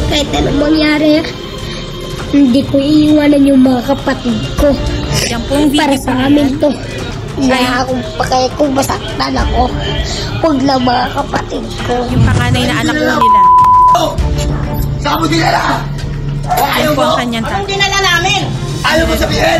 Kahit anong mangyari, hindi ko iiwanan yung mga kapatid ko. Yan pong video Para sa amin to. Wala akong pakay kung masaktan ako. Huwag lang mga kapatid ko. Yung panganay na anak po nila. Saan mo dinala? Yan po ang kanyang Anong dinala namin? Ayaw mo sabihin?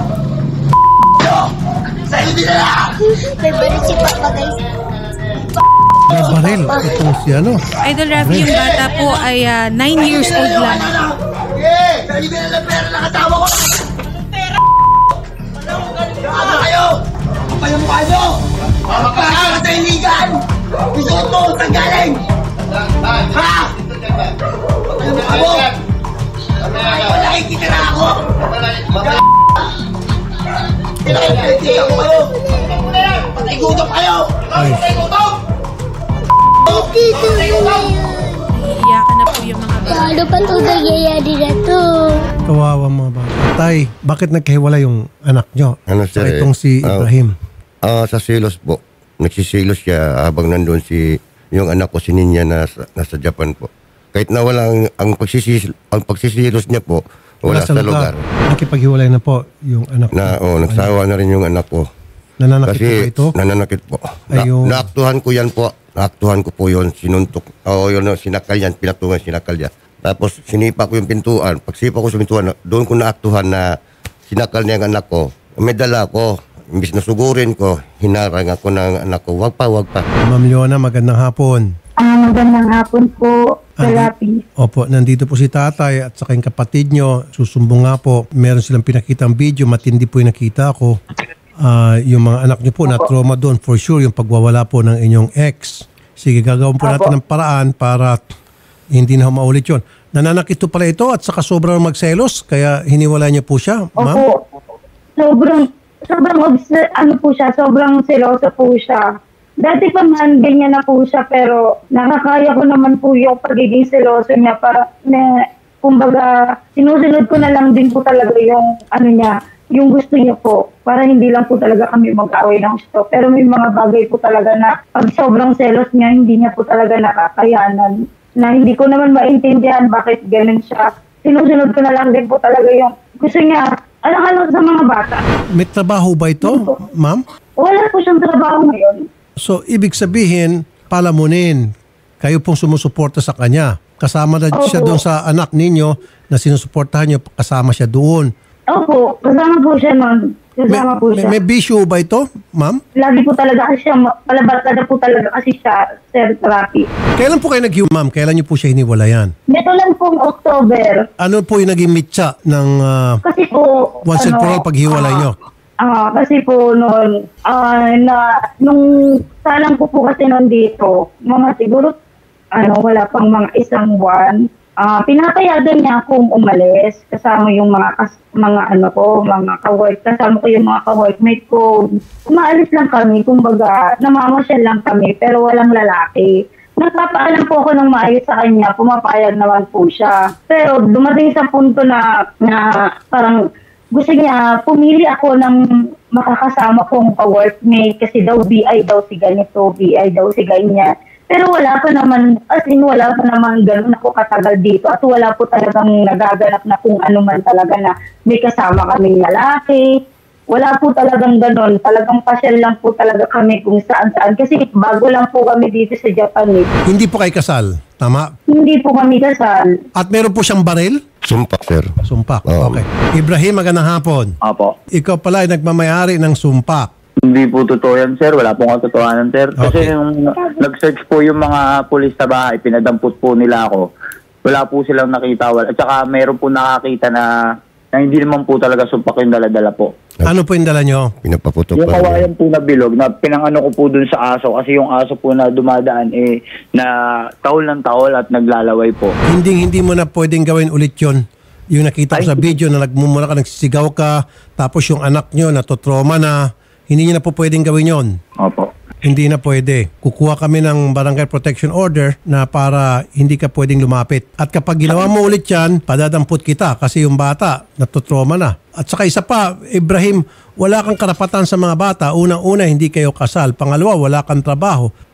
Saan mo dinala? May baril si Papa guys. May baril. Itong si ano. Idol Rafi, yung bata po ay 9 years old lang. Saan mo dinala pera ng asawa ko? Pera! Saan ba kayo? Ang pala mukha nyo! Makakaka sa iligan! Gusto ko to! Saan galing? Ha? Ang mukha mo! Wala nakikita na ako! Pinakikita ko kayo! Patay gutom kayo! Patay gutom! Iiyakan na po yung mga bata. Paano pa ito nangyayari na to? Kawawa mga bata. Tay, bakit nagkahiwala yung anak nyo? Ano, sir, Sa itong si Ibrahim. Sa silos po. Nagsisilos siya habang nandun yung anak ko si Ninya nasa Japan po. Kahit na wala ang pagsisilos niya po, wala sa lugar. Nakipaghiwalay na po yung anak Nagsawa na rin yung anak ko. Nananakit po ba ito? Nananakit po. Naaktuhan ko yan po. Naaktuhan ko po yun. Sinuntok. Sinakal yan. Pinatungan, sinakal yan. Tapos sinipa ko yung pintuan. Pagsipa ko sa pintuan, doon ko naaktuhan na sinakal niya ang anak ko. May dala ko. Imbis na sugurin ko, hinarang ako ng anak ko. Wag pa. Ma'am Leona, magandang hapon. Magandang hapon po, Rafi. Opo, nandito po si tatay at saka yung kapatid nyo. Susumbong nga po. Meron silang pinakitang video. Matindi po yung nakita ko. Yung mga anak nyo po na trauma doon. For sure, yung pagwawala po ng inyong ex. Sige, gagawin po natin ng paraan para hindi na maulit yun. Nananakit pala ito at saka sobrang magselos. Kaya hiniwala niyo po siya, ma'am? Opo. Sobrang seloso po siya. Dati pa man, ganyan na po siya, pero nakakaya ko naman po yung pagiging seloso niya para, kumbaga, sinusunod ko na lang din po talaga yung, yung gusto niya po, para hindi lang po talaga kami mag-away ng gusto. Pero may mga bagay po talaga na pag sobrang selos niya, hindi niya po talaga nakakayanan, na hindi ko naman maintindihan bakit ganun siya. Sinusunod ko na lang din po talaga yung gusto niya, alang-alang sa mga bata. May trabaho ba ito, ma'am? Wala po siyang trabaho ngayon. So, ibig sabihin, palamunin. Kayo pong sumusuporta sa kanya. Kasama na siya doon sa anak ninyo na sinusuportahan niyo, kasama siya doon. Opo, kasama po siya nun. May bisyo ba ito, ma'am? Lagi po talaga kasi siya, palabarkada po talaga kasi siya, Sir Rafi. Kailan po kayo nag-hiw, ma'am? Kailan niyo po siya hiniwalayan? Neto lang pong October. Ano po yung naging mitsa ng Kasi po, once and for all paghiwalay niyo? Kasi po noon, nung salang ko po kasi noon dito, mga siguro, wala pang mga isang buwan, pinapayagan niya akong umalis kasama yung mga ka-work, kasama ko yung mga ka-workmate ko. Umaalis lang kami, kumbaga, namamasyal lang kami, pero walang lalaki. Nagpapaalam po ako ng maayos sa kanya, pumapayag naman po siya. Pero dumating sa punto na parang gusto niya, pumili ako ng makakasama kong ka-workmate kasi daw BI daw si ganito, BI daw si ganyan. Pero wala pa naman ganun ako katagal dito at wala po talagang nagaganap na kung ano man talaga na may kasama kaming lalaki. Wala po talagang ganun. Talagang pasyal lang po talaga kami kung saan-saan. Kasi bago lang po kami dito sa Japan. Hindi po kayo kasal? Tama? Hindi po kami kasal. At meron po siyang baril? Sumpak, sir. Sumpak, Oo. okay. Ibrahim, magandang hapon. Apo. Ikaw pala ay nagmamayari ng sumpak. Hindi po totoo yan, sir. Wala pong katotohanan, sir. Kasi Okay. yung nag-search po yung mga pulis sa bahay, pinadampot po nila ako. Wala po silang nakita. At saka mayroon po nakakita na hindi naman po talaga sumpak yung dala-dala po. Ano po yung dala nyo? Pinapaputok Yung pa. kawayan po na bilog, na pinangano ko po dun sa aso. Kasi yung aso po na dumadaan, na taol ng taol at naglalaway po. Hindi mo na pwedeng gawin ulit yon. Yung nakita ko sa video na nagmumura ka, nagsisigaw ka, tapos yung anak nyo natotrauma na, hindi nyo na po pwedeng gawin yon. Opo. Hindi na pwede. Kukuha kami ng barangay protection order na para hindi ka pwedeng lumapit. At kapag ginawa mo ulit yan, padadampot kita kasi yung bata natotrauma na. At saka isa pa, Ibrahim, wala kang karapatan sa mga bata. Unang-una, hindi kayo kasal. Pangalawa, wala kang trabaho.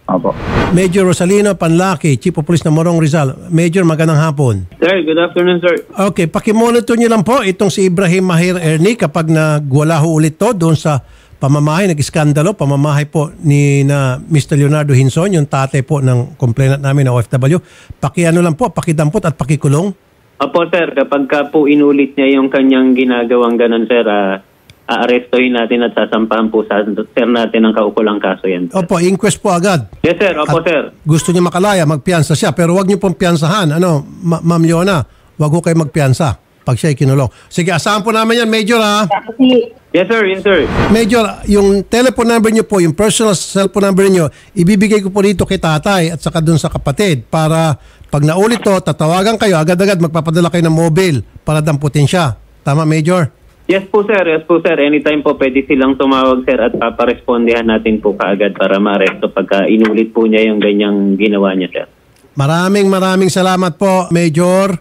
Opo. Major Rosalino Panlaki, Chief of Police ng Morong Rizal. Major, magandang hapon. Sir, good afternoon, sir. Okay, pakimonitor nyo lang po itong si Ibrahim Mahir Ernie kapag nagwala ho ulit to doon sa pamamahay, nag-iskandalo, pamamahay po ni na Mr. Leonardo Hinson, yung tatay po ng complainant namin na OFW. Pakiano lang po, pakidampot at pakikulong. Opo, sir. Kapag ka po inulit niya yung kanyang ginagawang ganun, sir, aarestohin natin at sasampahan po sa sir natin ang kaukulang kaso yan. Sir. Opo, inquest po agad. Yes, sir. Opo, At sir. gusto niya makalaya, magpiyansa siya. Pero wag niyo pong piyansahan. Ano, Ma'am Leona, wag ho kayo magpiyansa pag siya ikinulong. Sige, asahan po namin yan, Major, ha? Yes, sir. Yes, sir. Major, yung telephone number niyo po, yung personal cellphone number niyo, ibibigay ko po dito kay tatay at saka dun sa kapatid para pag naulit to, tatawagan kayo, agad-agad magpapadala kayo ng mobile para damputin siya. Tama, Major? Yes po, sir. Yes po, sir. Anytime po pwede silang tumawag, sir, at paparespondihan natin po kaagad para ma-aresto pagka inulit po niya yung ganyang ginawa niya, sir. Maraming salamat po, Major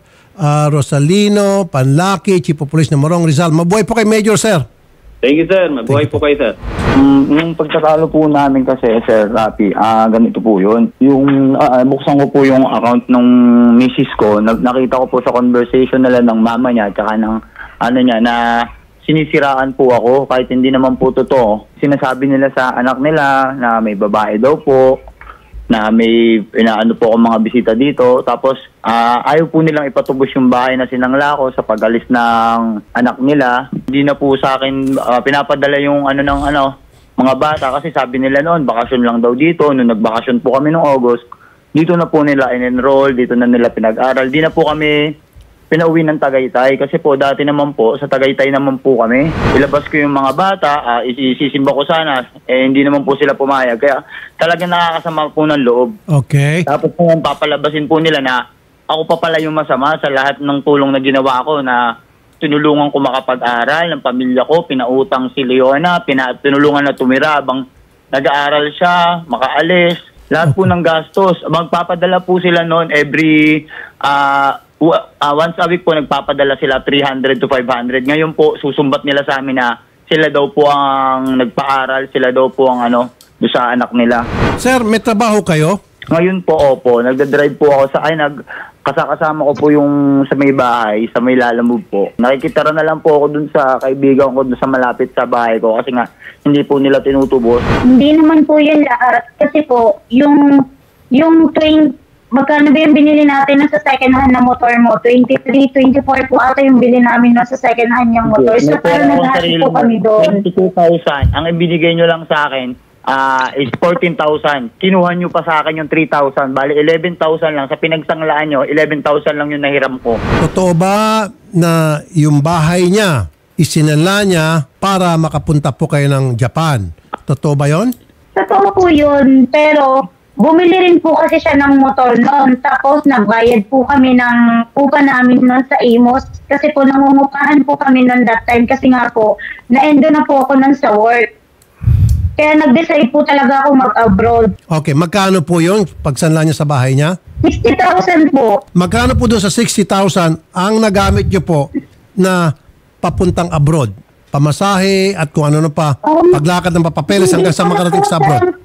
Rosalino Panlaki, Chief of Police ng Morong Rizal. Mabuhay po kay Major, sir. Thank you, sir. Mabuhay po kayo, sir. Yung pagkatalo po namin kasi, Sir Rapi, ganito po yun. Yung buksan ko po yung account ng misis ko, nakita ko po sa conversation nila ng mama niya at saka ng ano niya na sinisiraan po ako kahit hindi naman po totoo. Sinasabi nila sa anak nila na may babae daw po, na may inaano po ako mga bisita dito. Tapos ayaw po nilang ipatubos yung bahay na sinangla ko sa pag-alis ng anak nila. Hindi na po sa akin pinapadala yung mga bata kasi sabi nila noon bakasyon lang daw dito. Nung nagbakasyon po kami noong August, dito na po nila in-enroll, dito na nila pinag-aral. Di na po kami pinauwi ng Tagaytay kasi po dati naman po sa Tagaytay naman po kami. Ilabas ko yung mga bata, isisimba ko sana, hindi naman po sila pumayag. Kaya talagang nakakasama po ng loob. Okay. Tapos po papalabasin po nila na ako pa pala yung masama sa lahat ng tulong na ginawa ko na tinulungan ko makapag-aral ng pamilya ko, pinautang si Leona, tinulungan na tumira habang nag-aaral siya, makaalis, lahat po ng gastos. Magpapadala po sila noon every once a week po nagpapadala sila 300 to 500. Ngayon po susumbat nila sa amin na sila daw po ang nagpaaral, sila daw po ang do sa anak nila. Sir, may trabaho kayo? Ngayon po, opo, nagda-drive po ako kasama ko po yung sa may bahay, sa may Lalamove po. Nakikitara na lang po ako dun sa kaibigan ko dun sa malapit sa bahay ko kasi nga hindi po nila tinutubos. Hindi naman po yun lahat kasi po yung magkano ba yung binili natin sa second hand na motor mo? 23, 24 po ata yung bili namin sa second hand yung motor. So, pero nag-happy po kami doon. 22,000. Ang ibinigay nyo lang sa akin is 14,000. Kinuha nyo pa sa akin yung 3,000. Bali, 11,000 lang. Sa pinagsanglaan nyo, 11,000 lang yung nahiram ko. Totoo ba na yung bahay niya, isinala niya para makapunta po kayo ng Japan? Totoo ba yon? Totoo po yun. Pero bumili rin po kasi siya ng motor noon. Tapos nagbayad po kami ng upa namin noon sa Amos. Kasi po nangungupahan po kami noon that time. Kasi nga po, na-endo na po ako noon sa work. Kaya nag-decide po talaga ako mag-abroad. Okay, magkano po yun pagsanla niya sa bahay niya? 60,000 po. Magkano po doon sa 60,000 ang nagamit niyo po na papuntang abroad? Pamasahe at kung ano pa, paglakad ng papapeles hanggang sa makarating sa abroad.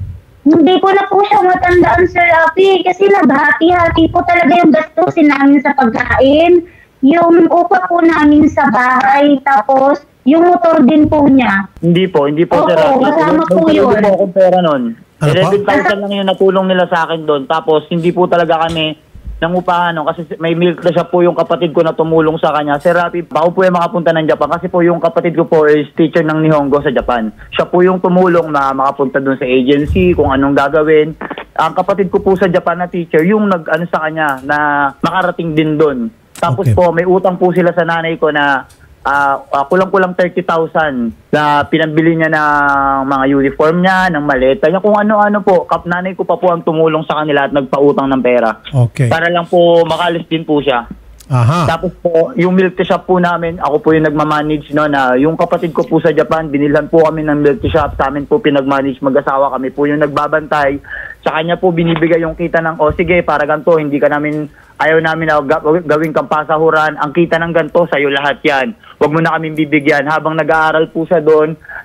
Hindi ko na po siya matandaan, Sir Rafi, kasi naghati-hati po talaga yung gastusin namin sa pagkain, yung upa po namin sa bahay, tapos yung motor din po niya. Hindi po, Sir Rafi. Oo, kasama po yun. Hindi po akong pera nun. Ano 11,000 lang yung natulong nila sa akin doon. Tapos hindi po talaga kami nangupahan kasi may milk na siya po yung kapatid ko na tumulong sa kanya. Sir Rafi, bako po yung makapunta ng Japan kasi po yung kapatid ko po is teacher ng Nihongo sa Japan. Siya po yung tumulong na makapunta doon sa agency, kung anong gagawin. Ang kapatid ko po sa Japan na teacher, yung nag-ano sa kanya na makarating din doon. Tapos Okay. po, may utang po sila sa nanay ko na kulang-kulang 30,000 na pinambili niya ng mga uniform niya, ng maleta niya, kung ano-ano po. Nanay ko pa po ang tumulong sa kanila at nagpautang ng pera. Okay. Para lang po makalis din po siya. Aha. Tapos po, yung milk tea shop po namin, ako po yung nagmamanage no, na yung kapatid ko po sa Japan, binilhan po kami ng milk tea shop, sa amin po pinagmanage mag-asawa, kami po yung nagbabantay. Sa kanya po binibigay yung kita ng, sige, para ganito, hindi ka namin, ayaw namin na gawin kang pasahuran, ang kita ng ganito, sa'yo lahat yan. Huwag mo na kaming bibigyan. Habang nag-aaral po siya doon,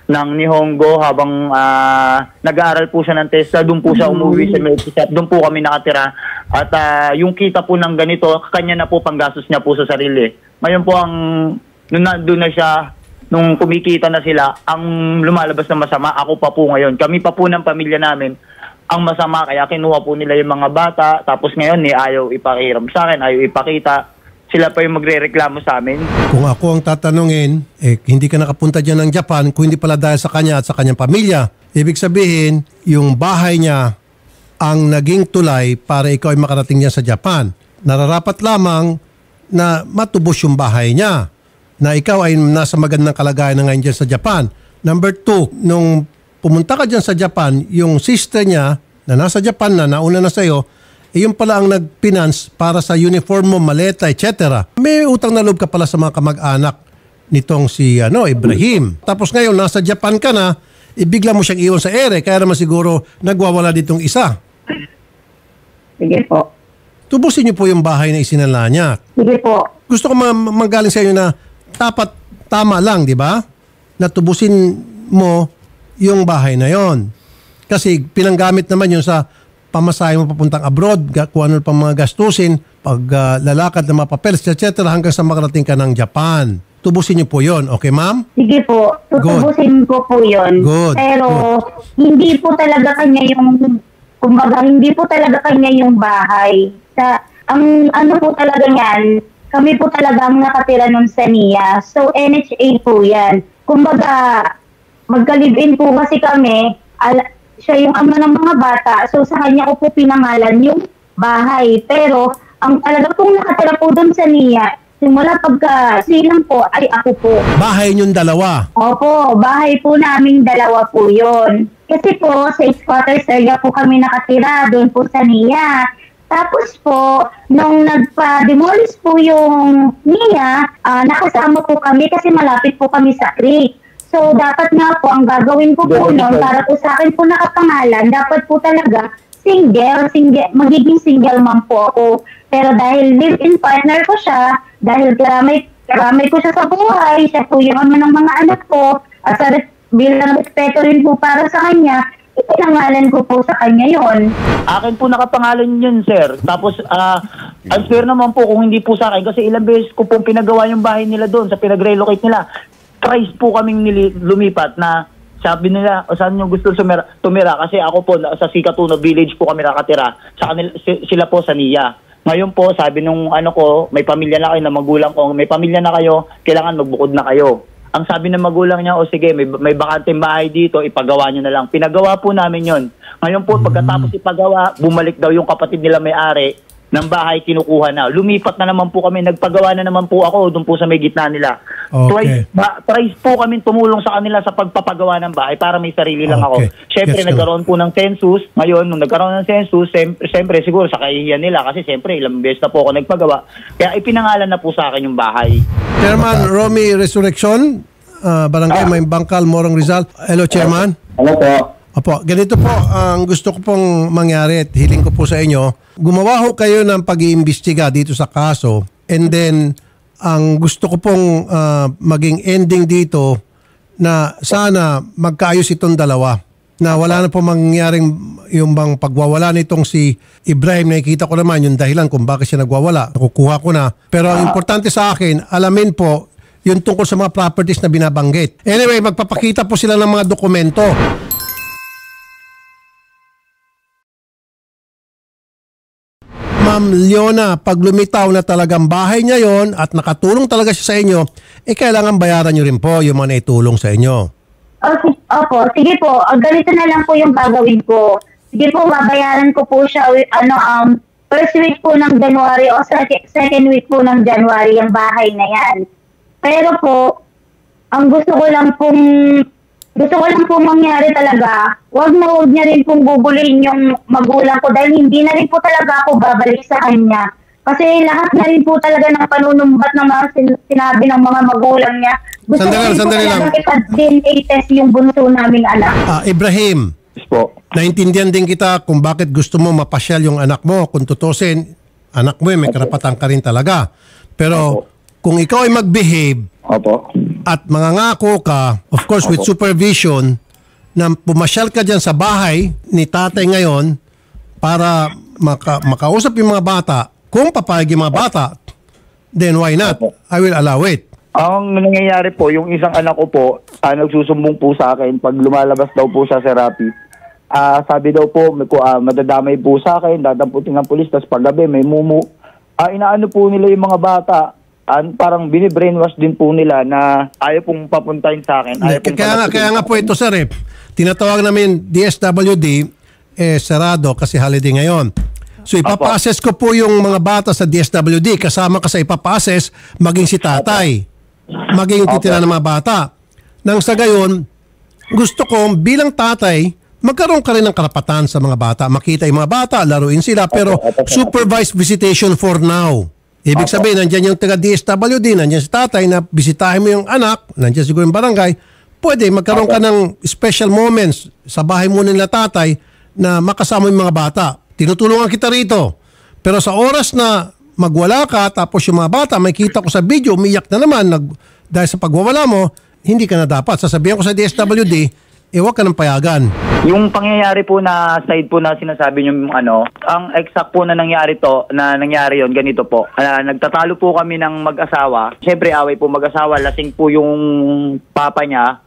ng Nihongo habang nag-aaral po siya ng TESDA. Doon po siya umuwi sa Melchizedek. Doon po kami nakatira. At yung kita po ng ganito, kanya na po panggastos niya po sa sarili. Ngayon po doon na siya, nung kumikita na sila, ang lumalabas na masama, ako pa po ngayon. Kami pa po ng pamilya namin ang masama, kaya kinuha po nila yung mga bata, tapos ngayon ayaw ipakiram sa akin, ayaw ipakita. Sila pa yung magre-reklamo sa amin. Kung ako ang tatanungin, hindi ka nakapunta dyan ng Japan kung hindi pala dahil sa kanya at sa kanyang pamilya. Ibig sabihin, yung bahay niya ang naging tulay para ikaw ay makarating niya sa Japan. Nararapat lamang na matubos yung bahay niya, na ikaw ay nasa magandang kalagayan na ngayon dyan sa Japan. Number 2, nung pumunta ka dyan sa Japan, yung sister niya na nasa Japan na, nauna na sa'yo, yung pala ang nag-finance para sa uniform mo, maleta, etc. May utang na loob ka pala sa mga kamag-anak nitong si Ibrahim. Tapos ngayon, nasa Japan ka na, ibigla mo siyang iwan sa ere, kaya naman siguro nagwawala ditong isa. Sige po. Tubusin niyo po yung bahay na isinala niya. Sige po. Gusto ko manggaling sa inyo na tama lang, di ba? Na tubusin mo yung bahay na yon. Kasi pinanggamit naman yun sa pamasahe mo papuntang abroad, kung ano pang mga gastusin, paglalakad ng mga papels, etc. hanggang sa makarating ka ng Japan. Tubusin niyo po yon. Okay, ma'am? Sige po. Tutubusin ko po yon. Good. Pero hindi po talaga kanya kumbaga, hindi po talaga kanya yung bahay. Ang ano po talaga yan, kami po talaga ang nakatira nun sa NIA. So, NHA po yan. Kumbaga, magka-live-in po kasi kami, siya yung ama ng mga bata, so sa kanya ko po pinangalan yung bahay. Pero, ang talaga pong nakatira po doon sa NIA, simula pagka silang po, ay ako po. Bahay niyong dalawa? Opo, bahay po naming dalawa po yon. Kasi po, sa squatters area po kami nakatira, doon po sa NIA. Tapos po, nung nagpa-demolish po yung NIA, nakasama po kami kasi malapit po kami sa creek. So, dapat nga po, ang gagawin ko po noon, para po sa akin po nakapangalan, dapat po talaga magiging single mom po ako. Pero dahil live-in partner ko siya, dahil karamay ko siya sa buhay, siya po yung ama ng mga anak ko, at bilang respeto rin po para sa kanya, ipinangalan ko po sa kanya yon. Akin po nakapangalan yun, sir. Tapos, unfair naman po kung hindi po sa akin kasi ilang beses ko pong pinagawa yung bahay nila doon sa pinag-relocate nila. Tries po kaming lumipat na sabi nila, saan nyo gusto tumira? Kasi ako po, sa Sikatuno Village po kami nakatira. Sa kanila, sila po sa NIA. Ngayon po, sabi nung may pamilya na kayo na magulang ko, may pamilya na kayo, kailangan magbukod na kayo. Ang sabi ng magulang niya, sige, may bakanteng bahay dito, ipagawa nyo na lang. Pinagawa po namin yon. Ngayon po, pagkatapos ipagawa, bumalik daw yung kapatid nila may-ari ng bahay, kinukuha na. Lumipat na naman po kami, nagpagawa na naman po ako doon po sa may gitna nila. Okay. Twice po kami tumulong sa kanila sa pagpapagawa ng bahay para may sarili lang ako. Siyempre, nagkaroon po ng census. Ngayon, nung nagkaroon ng census, siyempre siguro sa kahihiyan nila kasi siyempre ilang beses na po ako nagpagawa. Kaya ipinangalan na po sa akin yung bahay. Chairman Romy Resurrection, Barangay May Bangkal, Morong Rizal. Hello, Chairman. Hello po. Opo, ganito po ang gusto ko pong mangyari at hiling ko po sa inyo. Gumawa ho kayo ng pag-iimbestiga dito sa kaso, and then ang gusto ko pong maging ending dito na sana magkaayos itong dalawa. Na wala na po mangyaring yung bang pagwawala nitong si Ibrahim. Nakikita ko naman yung dahilan kung bakit siya nagwawala. Nakukuha ko na. Pero ang importante sa akin, alamin po yung tungkol sa mga properties na binabanggit. Anyway, magpapakita po sila ng mga dokumento. Ma'am Leona, pag lumitaw na talagang bahay niya yon at nakatulong talaga siya sa inyo, kailangan bayaran niyo rin po yung mga naitulong sa inyo. Okay, opo, sige po. Ganito na lang po yung gagawin ko. Sige po, babayaran ko po siya first week po ng January o second week po ng January yung bahay na yan. Pero po, ang gusto ko lang pong mangyari talaga, wag niya rin pong guguluhin yung magulang ko dahil hindi na rin po talaga ako babalik sa kanya. Kasi lahat na rin po talaga ng panunumbat ng mga sinabi ng mga magulang niya. Gusto sandali lang. Ipag-DNA test yung bunso namin anak. Ibrahim, po. Naintindihan din kita kung bakit gusto mo mapasyal yung anak mo. Kung tutusin, anak mo may karapatan ka rin talaga. Pero kung ikaw ay mag-behave Opo. At mangangako ka, of course with supervision, na pumasyal ka dyan sa bahay ni tatay ngayon para makausap yung mga bata. Kung papayag yung mga bata, then why not? I will allow it. Ang nangyayari po, yung isang anak ko po, nagsusumbong po sa akin pag lumalabas daw po siya sa Rappi. Sabi daw po, madadamay po sa akin, dadamputin ng pulis, tapos paggabi may mumu. Inaano po nila yung mga bata, parang binibrainwash din po nila na ayaw pong papuntahin sa akin. Kaya nga po ito, sir, tinatawag namin DSWD, sarado kasi holiday ngayon. So ipapa-assess ko po yung mga bata sa DSWD, kasama ka sa ipapa-assess, maging si tatay, maging titira ng mga bata. Nang sa gayon, gusto ko bilang tatay, magkaroon ka rin ng karapatan sa mga bata. Makita yung mga bata, laruin sila, pero supervised visitation for now. Ibig sabihin, nandiyan yung taga-DSWD, nandiyan si tatay, na bisitahin mo yung anak, nandiyan siguro yung barangay, pwede magkaroon ka ng special moments sa bahay muna nila tatay na makasama yung mga bata. Tinutulungan kita rito. Pero sa oras na magwala ka, tapos yung mga bata, may kita ko sa video, umiyak na naman dahil sa pagwawala mo, hindi ka na dapat. Sasabihan ko sa DSWD, huwag ka ng payagan. Yung pangyayari po na side po na sinasabi nyo, ang exact po na nangyari yon ganito po. Nagtatalo po kami ng mag-asawa. Siyempre, away po mag-asawa. Lasing po yung papa niya.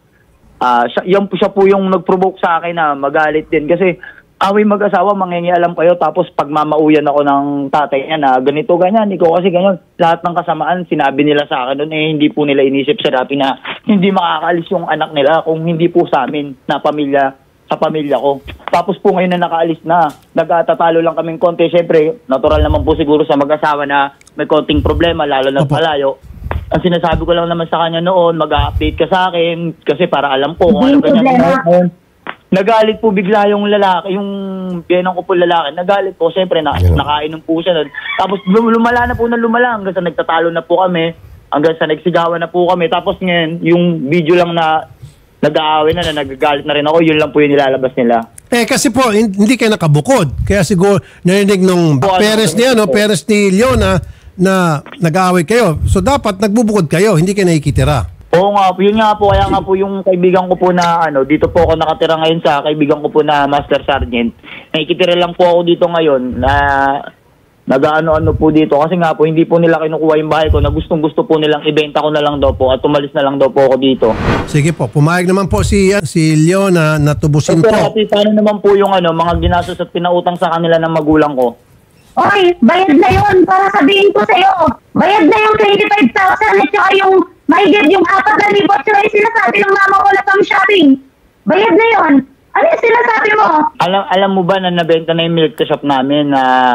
Siya po yung nag-provoke sa akin na magalit din. Kasi away mag-asawa, mangingialam kayo, tapos pagmamauyan ako ng tatay niya na ganito, ganyan, ikaw kasi ganyan. Lahat ng kasamaan, sinabi nila sa akin doon, hindi po nila inisip sa Rappi na hindi makakaalis yung anak nila kung hindi po sa amin na sa pamilya ko. Tapos po ngayon na nakaalis na, nagtatatalo lang kaming konti. Siyempre, natural naman po siguro sa mag-asawa na may konting problema, lalo na malayo. Ang sinasabi ko lang naman sa kanya noon, mag-update ka sa akin, kasi para alam po kung ano ganyan. Nagalit po bigla yung lalaki, yung biyenang ko po lalaki. Nagalit po, siyempre, nakainom po siya. Tapos lumala na po hanggang sa nagtatalo na po kami, hanggang sa nagsigawan na po kami. Tapos ngayon, yung video lang na nag-aaway na nagagalit na rin ako, yun lang po yung nilalabas nila. Kasi po, hindi kayo nakabukod. Kaya siguro, narinig nung parents ni Leona na nag-aaway kayo. So dapat nagbubukod kayo, hindi kayo nakikitira. Oo nga po, yun nga po, kaya nga po yung kaibigan ko po na dito po ako nakatira ngayon sa kaibigan ko po na Master Sergeant. Nakikitira lang po ako dito ngayon na nag-ano-ano po dito kasi nga po hindi po nila kinukuha yung bahay ko na gustong-gusto po nilang ibenta ko na lang daw po at umalis na lang daw po ako dito. Sige po, pumayag naman po si Leona na tubusin po. Pero paano naman po yung mga ginastos at pinautang sa kanila ng magulang ko? Oy, bayad na yun para sabihin ko sa'yo. Bayad na yung 25,000 at saka yung mahigit yung 4,000 at saka yung sinasabi ng mama ko na pang shopping. Bayad na yun. Ano yung sinasabi mo? Alam mo ba na nabenta na yung milk shop namin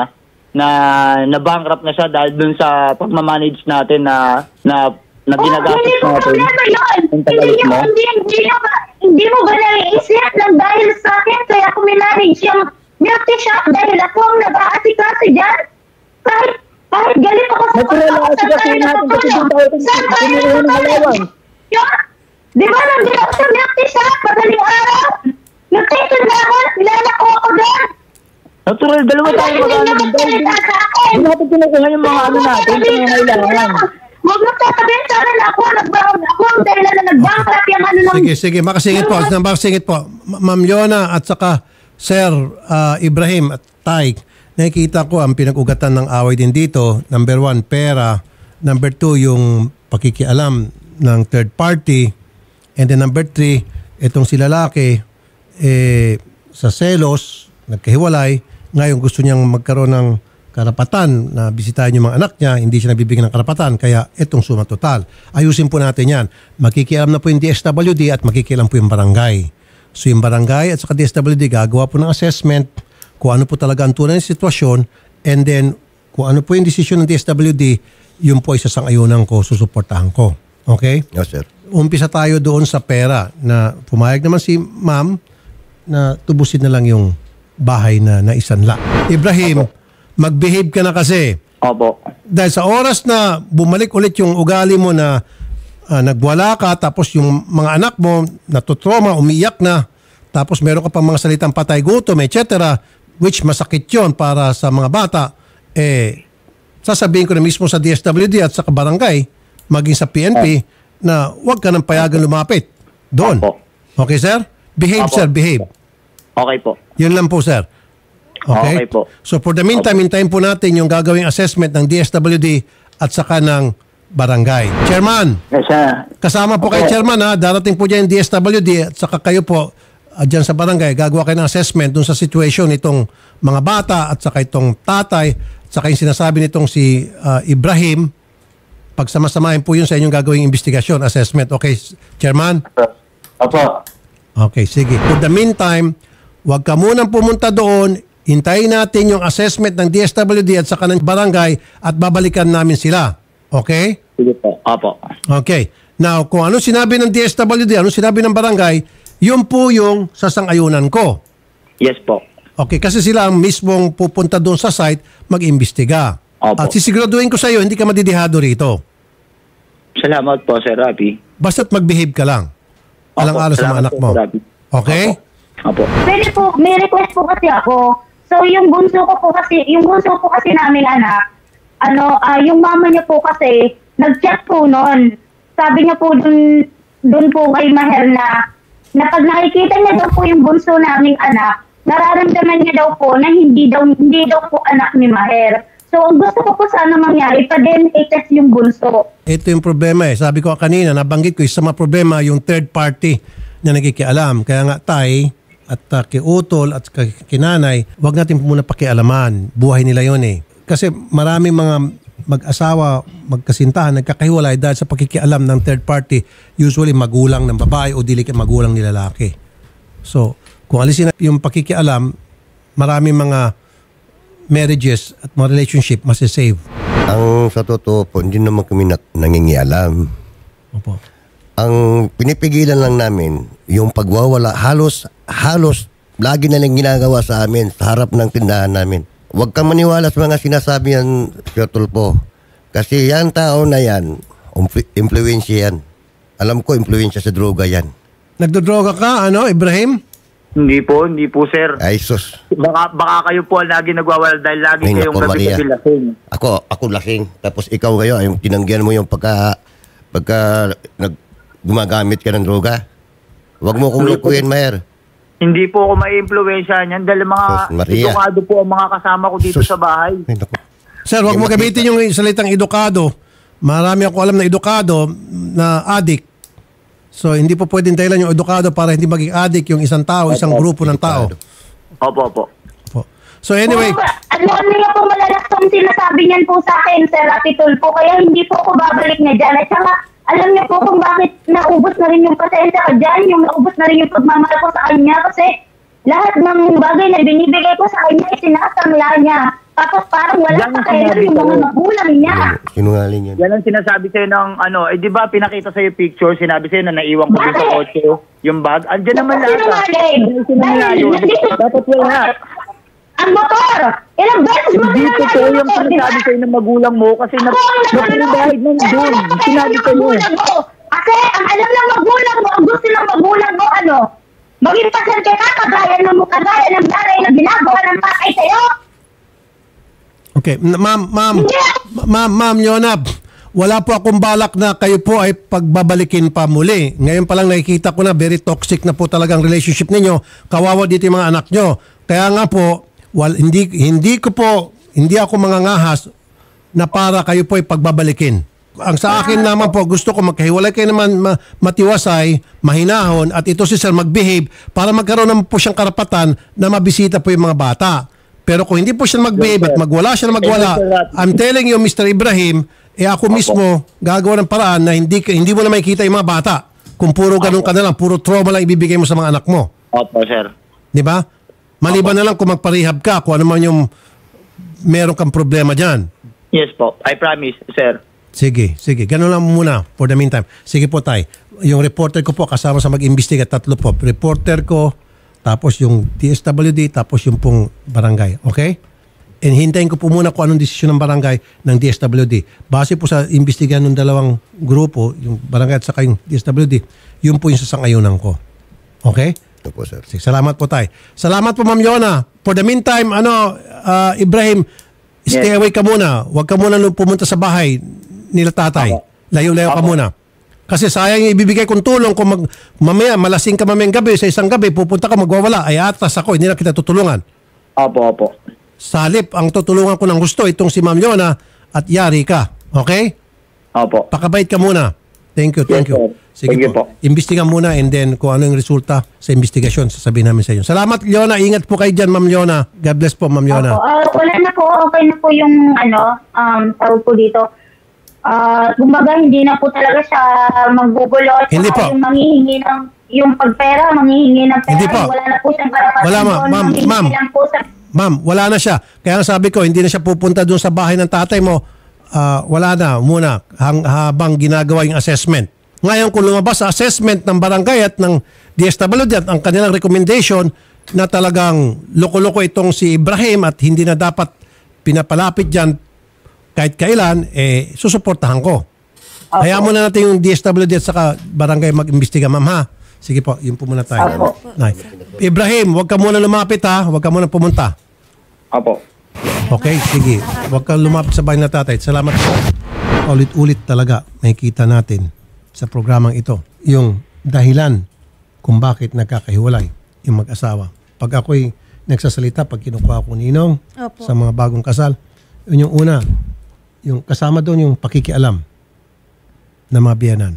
na bankrupt na siya dahil dun sa pagmamanage natin na ginagastos natin. Hindi mo ba naiisip lang dahil sa akin kaya ako minanage yung milk shop dahil ako ang nag-aasikaso dyan? Kahit galit ako sa di ba nandun ako sa milk shop madaling araw? Nagtitin na ako, nilalako ako doon. Natural, dalawa tayo mag-ano. Hindi natin kinukuha yung mga natin, yung mga kailangan. Huwag mo sasabihin sa akin ako ang dahil na nag-bankrupt yung Sige, makasingit po. Ma'am Leona at saka Sir Ibrahim at Tay, nakikita ko ang pinag-ugatan ng away din dito. Number 1, pera. Number 2, yung pakikialam ng third party. And then number 3, itong si lalaki, sa selos, nagkahiwalay, ngayon gusto niyang magkaroon ng karapatan na bisitahin yung mga anak niya, hindi siya nabibigyan ng karapatan, kaya itong suma total. Ayusin po natin yan. Makikialam na po yung DSWD at makikialam po yung barangay. So yung barangay at saka DSWD gagawa po ng assessment kung ano po talaga ang tunay na sitwasyon, and then kung ano po yung desisyon ng DSWD, yun po ay sasang-ayunan ko, susuportahan ko. Okay? Yes, sir. Umpisa tayo doon sa pera na pumayag naman si ma'am na tubusin na lang yung bahay na naisanla. Ibrahim, mag-behave ka na kasi. Opo. Dahil sa oras na bumalik ulit yung ugali mo na nagwala ka, tapos yung mga anak mo natutroma, umiyak na, tapos meron ka pang mga salitang patay gutom, etc., which masakit yon para sa mga bata, sasabihin ko na mismo sa DSWD at sa barangay, maging sa PNP, na huwag ka nang payagan lumapit doon. Opo. Okay, sir? Behave, Opo. sir. Behave. Okay po. Yun lang po, sir. Okay? Okay po. So for the meantime, hintayin po natin yung gagawing assessment ng DSWD at saka ng barangay. Chairman, Yes, sir. kasama po kay Chairman ha. Darating po dyan yung DSWD at saka kayo po dyan sa barangay. Gagawa kayo ng assessment dun sa situation nitong mga bata at saka itong tatay at saka yung sinasabi nitong si Ibrahim. Pagsamasamahin po yun sa inyong gagawing investigasyon, assessment. Okay, Chairman? Opo. Okay, sige. For the meantime, huwag ka munang pumunta doon. Hintayin natin yung assessment ng DSWD at saka ng barangay at babalikan namin sila. Okay? Sige po. Opo. Okay. Now, kung ano sinabi ng DSWD, ano sinabi ng barangay, yun po yung sasang-ayunan ko. Yes po. Okay, kasi sila ang mismong pupunta doon sa site, mag-imbestiga. Opo. At sisiguraduhin ko sa iyo, hindi ka madidihado rito. Salamat po, Sir Rafi. Basta't mag-behave ka lang. Alang-alang sa mga Salamat anak po, mo. Sir Rafi. Okay? Opo. Pwede po, may request po kasi ako. So yung bunso ko po kasi namin anak, yung mama niya po kasi nag-chat po noon. Sabi niya po dun po kay Maher na pag nakikita niya daw po yung bunso naming anak, nararamdaman niya daw po na hindi daw po anak ni Maher. So ang gusto ko po sana mangyari, pa-DNA test yung bunso. Ito yung problema eh. Sabi ko kanina, nabanggit ko, isa mga problema yung third party na nagkikialam. Kaya nga tay at kay Utol at kay Kinanay, wag natin muna pakialaman. Buhay nila yon eh. Kasi maraming mga mag-asawa, magkasintahan, nagkakahiwalay dahil sa pakikialam ng third party, usually magulang ng babae o dili magulang ni lalaki. So, kung alisin na yung pakikialam, maraming mga marriages at mga relationship masisave. Ang sa totoo po, hindi naman kami nangingialam. Opo. Ang pinipigilan lang namin, yung pagwawala, halos lagi na lang ginagawa sa amin, sa harap ng tindahan namin. Huwag kang maniwala sa mga sinasabi yan, Sir Tulfo. Kasi yan tao na yan, influensya yan. Alam ko, influensya sa droga yan. Nagdodroga ka, Ibrahim? Hindi po, sir. Ay, sus. Baka kayo po lagi nagwawala dahil lagi Ay, kayong naku, Maria. gabi lasing. Ako lasing. Tapos ikaw ngayon, yung tinanggihan mo yung pagka gumagamit ka ng droga. Huwag mo kong lukuhin, Maher. Hindi po ako mai-impluwensya niyan dahil mga Sus, Maria. edukado po ang mga kasama ko dito Sus. sa bahay. Ay, naku. Sir, huwag mo gamitin yung salitang edukado. Marami ako alam na edukado na addict. So, hindi po pwedeng dahilan yung edukado para hindi maging addict yung isang tao, isang grupo ng tao. Opo. So, anyway, Alam niya po malalaktong sinasabi niyan po sa akin, Sir Rapitul po, kaya hindi po ako babalik na dyan. At saka, alam niya po kung bakit naubos na rin yung pasensya ko dyan, yung naubos na rin yung pagmamahal ko sa kanya, kasi lahat ng bagay na binibigay ko sa kanya, isinasangla niya. Tapos parang wala pa kayo yung mga magulang niya. Sinungaling yan. Yan ang sinasabi sa'yo ng di ba pinakita sa'yo picture, sinabi sa'yo na naiwan ko din sa kotse, yung bag. Andiyan naman lahat. Dapat wala. Ang motor! Ilang beses mo Hindi ko yung sinabi sa'yo ng magulang mo kasi napinabahid ng doon. Sinabi sa'yo. Kasi ang alam ng magulang mo, ang gusto ng magulang mo, maging pasente ka, kagaya ng nanay na ginagawa ng tatay sa'yo. okay. Ma'am Yona, wala po akong balak na kayo po ay pagbabalikin pa muli. Ngayon pa lang nakikita ko na very toxic na po talagang relationship ninyo. Kawawa dito yung mga anak nyo. Kaya nga po, hindi ako mangangahas na para kayo po ay pagbabalikin. Ang sa akin naman po, gusto ko magkahiwalay kayo naman matiwasay, mahinahon, at ito si Sir mag-behave para magkaroon naman po siyang karapatan na mabisita po yung mga bata. Pero kung hindi po siya mag-behave at magwala siya na magwala, I'm telling you, Mr. Ibrahim, ako mismo gagawa ng paraan na hindi mo na makikita yung mga bata. Kung puro ganun ka na lang, puro trauma lang ibibigay mo sa mga anak mo. Opo, sir. Di ba? Maliban na lang kung magparehab ka, kung ano man yung meron kang problema dyan. Yes po. I promise, sir. Sige. Ganun lang muna for the meantime. Sige po, tay. Yung reporter ko po kasama sa mag-imbestiga, 3 po. Reporter ko, tapos yung DSWD, tapos yung pong barangay. Okay? And hintayin ko po muna kung anong desisyon ng barangay ng DSWD. Base po sa imbestigahan ng dalawang grupo, yung barangay at saka yung DSWD, yun po yung sasang-ayunan ko. Okay? Ito po, sir. Sige, salamat po, tay. Salamat po, Ma'am Yona. For the meantime, Ibrahim, stay away ka muna. Huwag ka muna pumunta sa bahay nila tatay. Layo-layo ka muna. Kasi sayang yung ibibigay kong tulong kung mamaya malasing ka mamayang gabi, sa isang gabi, pupunta ka magwawala, ay atras ako, hindi na kita tutulungan. Opo. Salip, ang tutulungan ko ng gusto, itong si Ma'am Yona at yari ka. Okay? Opo. Pakabait ka muna. Thank you. Yes, sir. Sige Thank you po. po. Imbestigan muna and then kung ano yung resulta sa investigasyon, sasabihin namin sa inyo. Salamat, Yona. Ingat po kayo dyan, Ma'am Yona. God bless po, Ma'am Yona. Wala na po, okay na po yung tawag po dito. Kumbaga, hindi na po talaga siya maggugulo. At Hindi po. Yung manghihingi ng, yung pagpera, manghihingi ng pera. Hindi po. Wala na po siyang karapatan. Wala, doon. Manghihingi ma'am. lang po sa... Ma'am, wala na siya. Kaya nga sabi ko, hindi na siya pupunta doon sa bahay ng tatay mo. Wala na muna habang ginagawa yung assessment. Ngayon kung lumabas sa assessment ng barangay at ng DSWD at ang kanilang recommendation na talagang loko-loko itong si Ibrahim at hindi na dapat pinapalapit dyan kahit kailan, susuportahan ko. Hayaan mo na natin yung DSWD at saka barangay mag-imbestiga, ma'am, ha? Sige po, yun po muna tayo. Ibrahim, huwag ka muna lumapit, ha? Huwag ka muna pumunta. Opo. Okay, sige. Huwag kang lumapit sa bahay na tatay. Salamat po. Ulit-ulit talaga makikita natin sa programang ito yung dahilan kung bakit nagkakahiwalay yung mag-asawa. Pag ako'y nagsasalita, pag kinukuha ko ninong sa mga bagong kasal, yun yung una, yung kasama doon yung pakikialam ng mga biyanan.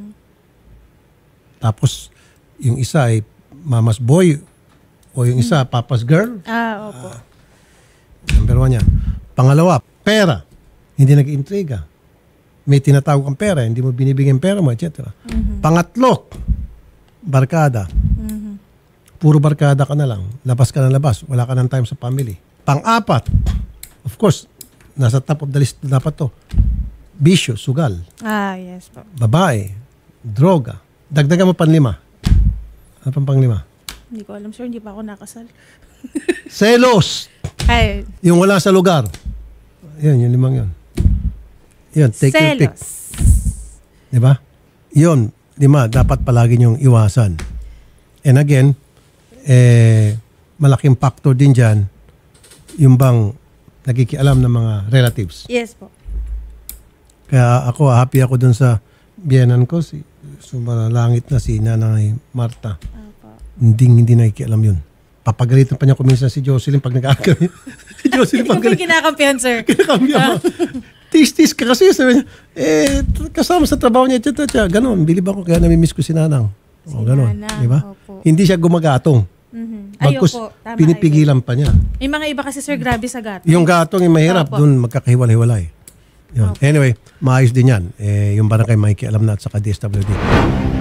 Tapos, yung isa ay mama's boy o yung isa papa's girl. Opo. Number 1 yan. Pangalawa, pera. Hindi nag-intriga. May tinatawag kang pera, hindi mo binibigyan pera mo, etc. Pangatlo, barkada. Puro barkada ka na lang. Labas ka na labas. Wala ka ng time sa family. Pang-apat, of course, nasa top of the list dapat to. Bisyo, sugal. Yes po. Babae, droga. Dagdagan mo panlima. Ano pang panglima? Hindi ko alam, sir. Hindi pa ako nakasal. Selos. Ay, Yung wala sa lugar. Yun, yung limang yun. Yun, take your pick. selos. Diba? Yun, 5, dapat palagi niyong iwasan. And again, malaking factor din dyan, yung bang nakikialam ng mga relatives. Yes po. Kaya ako, happy ako dun sa biyenan ko, si sumalangit na si Nanay Marta. Hindi nakikialam yun. Papagalitan pa niya kuminsan si Jocelyn pag nag-aagam. Si Jocelyn Yung pagalitan. kinakampihan, sir. Kinakampihan mo. Tis-tis ka kasi. Sabi niya, kasama sa trabaho niya, etc. Ganon, bilib ako kaya namimiss ko si Nanang. Ganon, Nanang, di ba? opo. Hindi siya gumagatong. Bagkus, Ayoko, tama, pinipigilan pa niya. May mga iba kasi, sir, grabe sa gato. Yung gatong yung mahirap, Opo. dun magkakahiwalay-hiwalay. Yun. Anyway, maayos din yan. Yung barangay makikialam na at saka DSWD.